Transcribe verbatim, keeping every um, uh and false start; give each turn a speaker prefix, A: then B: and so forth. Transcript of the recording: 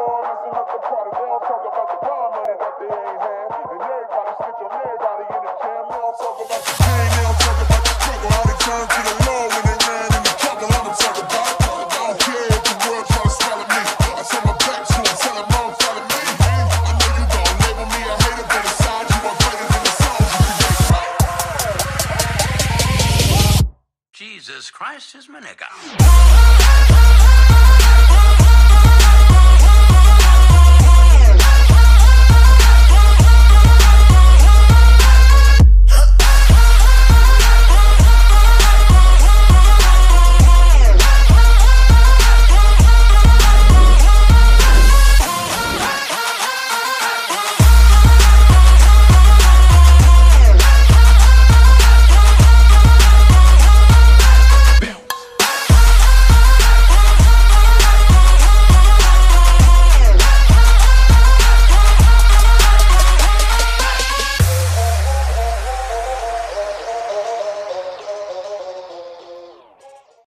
A: messing up the party. They don't talk about the bomb money that they ain't